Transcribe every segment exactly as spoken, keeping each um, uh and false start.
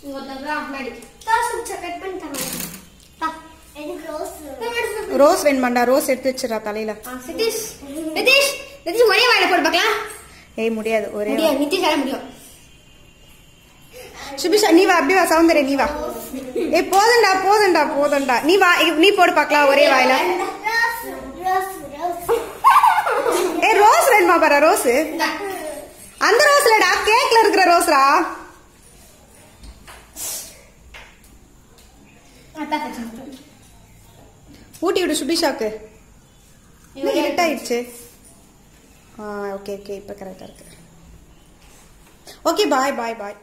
Rose வேணுமாண்டா rose எடுத்து வச்சிரா தலையில சதீஷ் சதீஷ் சதீஷ் ஒரே வாயில போடு பார்க்கலாம் ஏய் முடியாது ஒரே முடியாது நித்திஷ் ஆல முடியும் சுபிஷா நீ வா அப்படியே வா சௌந்தர்யா நீ வா ஏய் போதண்டா போதண்டா போதண்டா நீ வா நீ போடு பார்க்கலாம் ஒரே வாயில ஏய் ரோஸ் வேணுமா பாரு ரோஸ் அந்த ரோஸ்லடா கேக்ல இருக்கிற ரோஸ்ரா ஊட்டி விடு சுபிஷாக்கு இருட் ஆயிடுச்சு ஓகே ஓகே இப்ப கரெக்டா இருக்கு ஓகே பாய் பாய் பாய்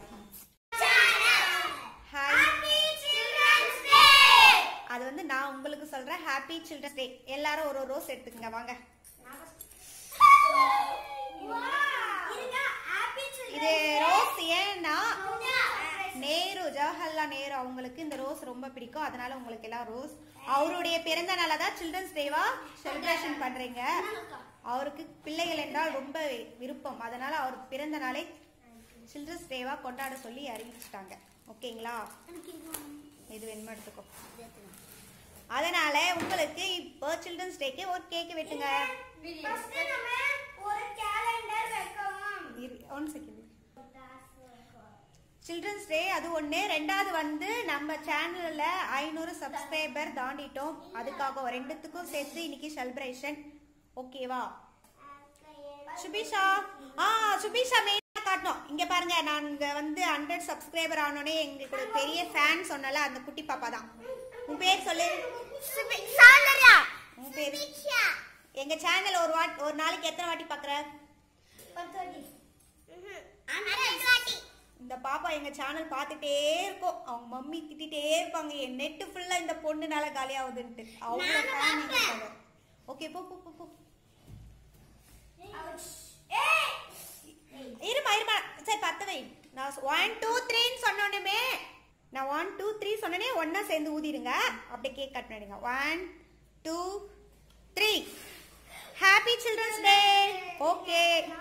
அது வந்து நான் உங்களுக்கு சொல்றேன் ஹாப்பி சில்ட்ரன்ஸ் டே எல்லாரும் ஒரு ரோஸ் எடுத்துக்கங்க வாங்க இது ரோஸ் ஏன்னா நேரு ஜவஹர்லால் நேரு அவங்களுக்கு இந்த ரோஸ் ரொம்ப பிடிக்கும் அதனால உங்களுக்கு எல்லாம் ரோஸ் அவருடைய பிறந்த நாளை தான் சில்ட்ரன்ஸ் டேவா செலிப்ரேஷன் பண்றீங்க அவருக்கு பிள்ளைகள் என்றால் ரொம்ப விருப்பம் அதனால அவர் பிறந்த நாளை சில்ட்ரன்ஸ் டேவா கொண்டாட சொல்லி அறிவிச்சிட்டாங்க ஓகேங்களா இது வேணுமா எடுத்துக்கோ அதனால உங்களுக்கு இப்போ சில்ட்ரன்ஸ் டேக்கு ஒரு கேக் வெட்டுங்க ஒன் செகண்ட் சில்ட்ரன்ஸ் டே அது ஒண்ணு ரெண்டாவது வந்து நம்ம சேனல்ல ஐநூறு சப்ஸ்கிரைபர் தாண்டிட்டோம் அதுக்காக ரெண்டுத்துக்கும் சேர்த்து இன்னைக்கு செலிப்ரேஷன் ஓகேவா சுபிஷா ஆ சுபிஷா மெயினா காட்டணும் இங்க பாருங்க நாங்க வந்து ஹண்ட்ரட் சப்ஸ்கிரைபர் ஆனோடனே எங்களுக்கு பெரிய ஃபேன் சொன்னல அந்த குட்டி பாப்பா தான் உன் பேர் சொல்லு சாந்தர்யா உன் பேர் எங்க சேனல் ஒரு வாட்டி ஒரு நாளைக்கு எத்தனை வாட்டி பாக்குற பத்து வாட்டி இந்த பாப்பா எங்க சேனல் பார்த்துட்டே இருக்கும் அவங்க மம்மி திட்டிட்டே இருப்பாங்க என் நெட் ஃபுல்லா இந்த பொண்ணுனால காலியாகுதுன்ட்டு அவங்க ஃபேன் இருக்காங்க ஓகே போ போ போ இருமா இருமா சரி பத்து வை நான் ஒன் டூ த்ரீன்னு சொன்னோன்னே நான் ஒன் டூ த்ரீ சொன்னனே ஒன்னா சேர்ந்து ஊதிடுங்க அப்படியே கேக் கட் பண்ணிடுங்க one two three happy children's day okay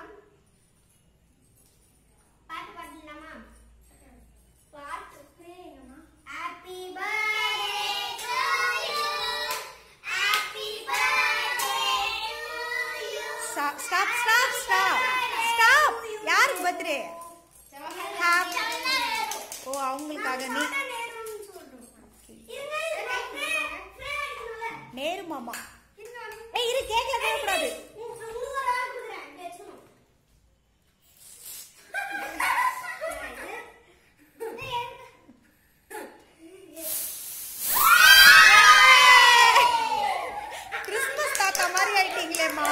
Stop, stop, stop, stop, stop. யாருக்கு பர்த்டே? ஓ அவங்களுக்காக நீ நேரு மாமா ஏய் இரு கேக்ல போட கூடாது கிறிஸ்மஸ் தாத்தா மாதிரி ஆயிட்டீங்களேம்மா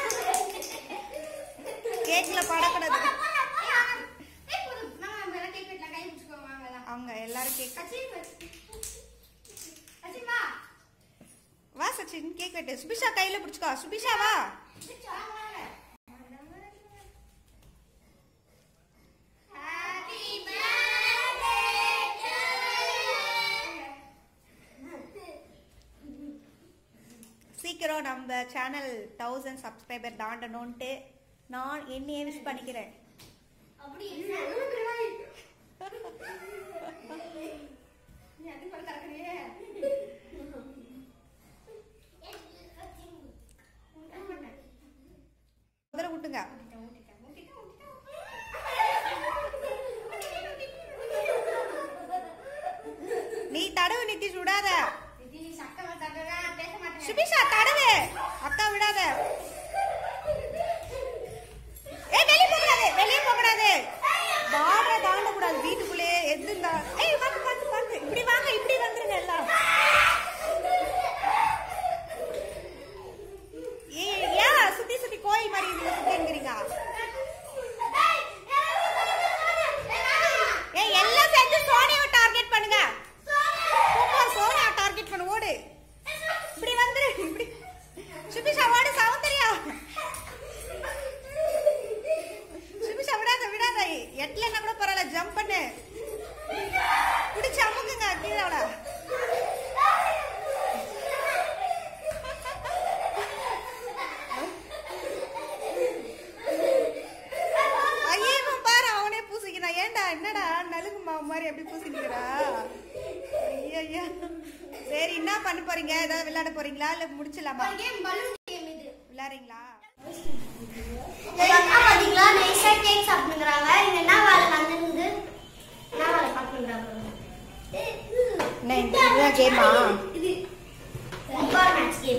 கேக்ல படக்கூடாது அவங்க எல்லாரும் கேக் வா சச்சின் கேக் வெட்டு சுபிஷா கையில பிடிச்சுக்கோ சுபிஷா வா சீக்கிரம் நம்ம சேனல் தௌசண்ட் சப்ஸ்கிரைபர் தாண்டணும்ட்டு நான் என்னையே விஷ் பண்ணிக்கிறேன் முதல்ல விட்டுங்க நீ தடவு நித்திஷ் விடாத சுபிஷா தடவு அக்கா விடாத ஏ வெளிய போக கூடாது வெளிய போக கூடாது பார தாண்ட கூடாது வீட்டுக்குள்ளே எதுங்க ஏய் வந்து வந்து வந்து இப்படி வாங்க இப்படி வந்துருங்க எல்லாம் ஏய் யா சுத்தி சுத்தி கோயில் மாதிரி சுத்திங்கறீங்க ஏய் எல்லாம் சேர்ந்து சோனியாவை டார்கெட் பண்ணுங்க சூப்பர் சோனியா டார்கெட் பண்ணு ஓடு இப்படி வந்துரு இப்படி சுபிஷா ஓடு சௌந்தர்யா சுபிஷா விடாத விடாத எட்லன்னா கூட பரவாயில்ல ஜம்ப் பண்ணு மாதிரி எப்படி பூசிக்கிறா? ஐயா சரி, என்ன பண்ண போறீங்க? ஏதாவது விளையாட போறீங்களா இல்ல முடிச்சலாமா? விளையாடுறீங்களா? பாத்தீங்களா நைஸா கேக் சாப்பிடுறாங்க. இங்க என்ன வேலை நடந்துது? என்ன வேலை பாக்குறாங்க? என்ன இந்த கேமா? இது ஃபுட்பால் மேட்ச் கேம்.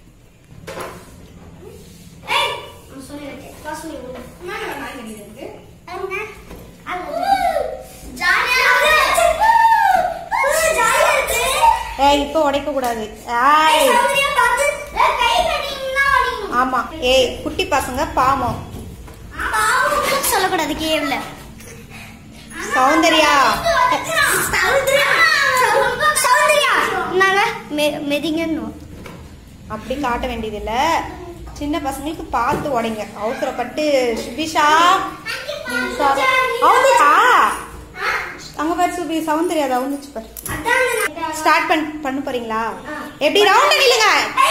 ஏய் நான் சொல்லிட்டேன். பாஸ் பண்ணி விடு. நான் நான் பண்ணிடுறது. அங்க அது ஜாலியா இருக்கு. ஜாலியா இருக்கு. ஏய் இப்போ உடைக்க கூடாது. ஏய் சௌரியா பாத்து கை கட்டினா ஓடிங்க. ஆமா. ஏய் குட்டி பசங்க பாவம். பாவம் சொல்ல கூடாது கேம்ல. சௌந்தர்யா சௌந்தர்யா சௌந்தர்யா நாங்க மெதிங்கன்னு அப்படி காட்ட வேண்டியது இல்ல. சின்ன பசங்களுக்கு பார்த்து உடைங்க. அவசரப்பட்டு சுபிஷா அவந்தியா அங்க பாரு சுபி சௌந்தர்யா அதை அவந்துச்சு பாரு. ஸ்டார்ட் பண்ண பண்ண போறீங்களா? எப்படி ரவுண்ட் நில்லுங்க.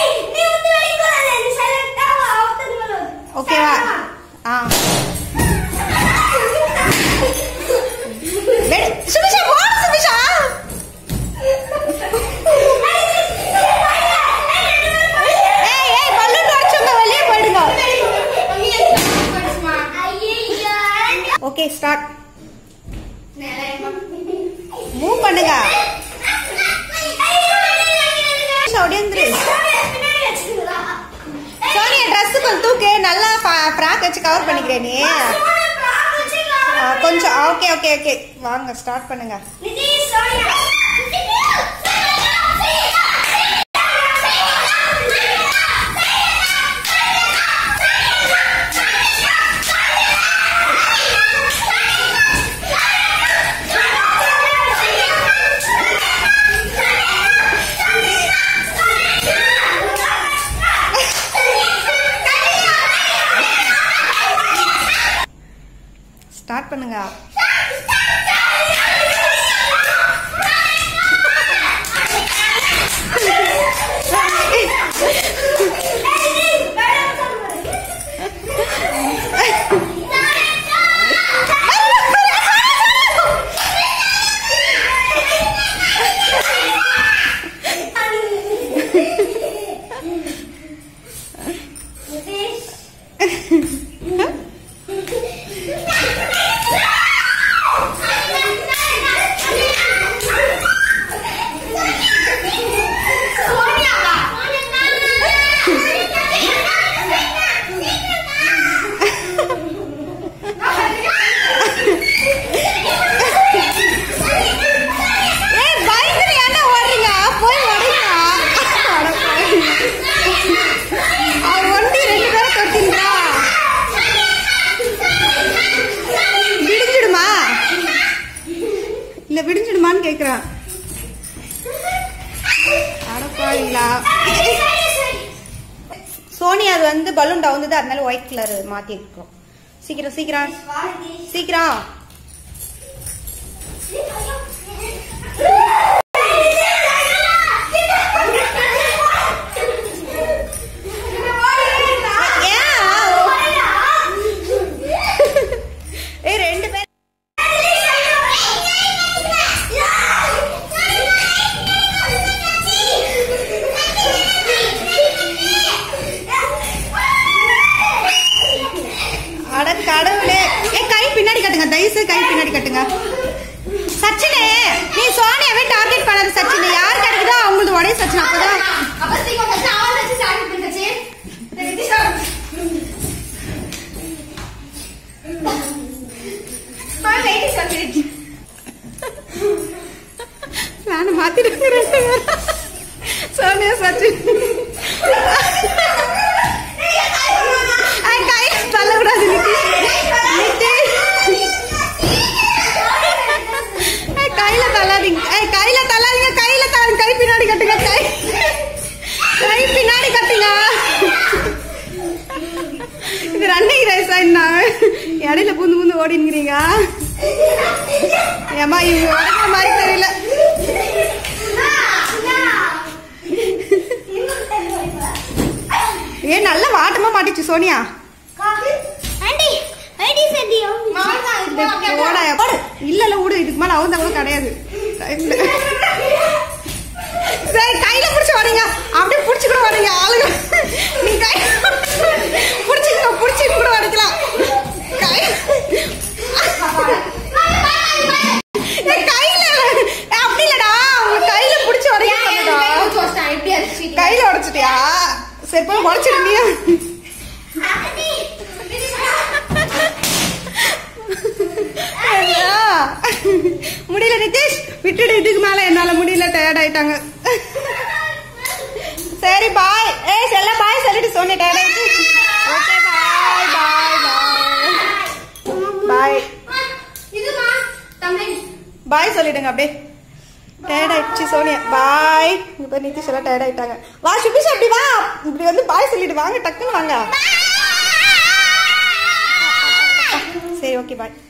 ஓகேவா? ஆ சுபிஷா போடு சுபிஷா. ஏய் ஏய் பலூன் உடைச்சவங்க வெளியே போயிடுங்க. Okay start. மூவ் பண்ணுங்க. ஒடியந்திரு சோனியா ட்ரெஸ் கொஞ்சம் தூக்கு. நல்லா ஃப்ராக் வச்சு கவர் பண்ணிக்கிறேன் நீ கொஞ்சம். ஓகே ஓகே ஓகே வாங்க ஸ்டார்ட் பண்ணுங்க. ஸ்டார்ட் பண்ணுங்க. இல்ல விடிஞ்சிடுமான்னு கேக்குறான். அடப்பாங்களா சோனியா அது வந்து பலூன் டவுந்தது, அதனால ஒயிட் கலர் மாத்தி இருக்கோம். சீக்கிரம் சீக்கிரம் சீக்கிரம். கடவுளே, கை பின்னாடி கட்டுங்க தயவுசு, கை பின்னாடி கட்டுங்க. சச்சினே நீ சோனியாவே டார்கெட் பண்ணாத சச்சினே. யார் கிடைக்குதோ அவங்களுக்கு உடைய சச்சின். அப்பதான் நானும் மாத்திட்டு சோனியா சச்சின் தள்ளக்கூடாது. கையில தள்ளாதீங்க, கையில தள்ளாதீங்க, கையில கை பின்னாடி கட்டுங்க, கை கை பின்னாடி கட்டுங்க. இது ரன்னிங் ரேஸா? என்ன இடையில பூந்து பூந்து ஓடிங்கிறீங்க? ஏமா இவங்க உடம்பு மாதிரி தெரியல. ஏன் நல்லா வாட்டமா மாட்டிச்சு சோனியா. ஆண்டி ஐடி செடியோ மாமா இல்ல இல்ல விடு, இதுக்கு மேல அவங்க கூட கிடையாது. சரி கையில புடிச்சு வரீங்க, அப்படியே புடிச்சு கூட வரீங்க ஆளுங்க. நீ கை புடிச்சுக்க, புடிச்சு கூட வரைக்கலாம். கை கையில அப்படி இல்லடா, அவங்க கையில புடிச்சு வரையா. கையில உடைச்சிட்டியா? சரி போய் உடைச்சிருந்தியா? முடியல நிதிஷ், விட்டுடு. இதுக்கு மேல என்னால முடியல, டயர்ட் ஆயிட்டாங்க. சரி பாய். ஏ செல்ல பாய் சொல்லிட்டு சொன்னேன், டயர்ட் ஆயிடுச்சு. ஓகே பாய் பாய் பாய் பாய் பாய் சொல்லிடுங்க அப்படியே. டயர்ட் ஆயிடுச்சு சோனியா. பாய். இப்ப நிதிஷ் எல்லாம் டயர்ட் ஆயிட்டாங்க. வா சுபிஷ், அப்படி வா, இப்படி வந்து பாய் சொல்லிட்டு வாங்க, டக்குன்னு வாங்க. சரி ஓகே பாய்.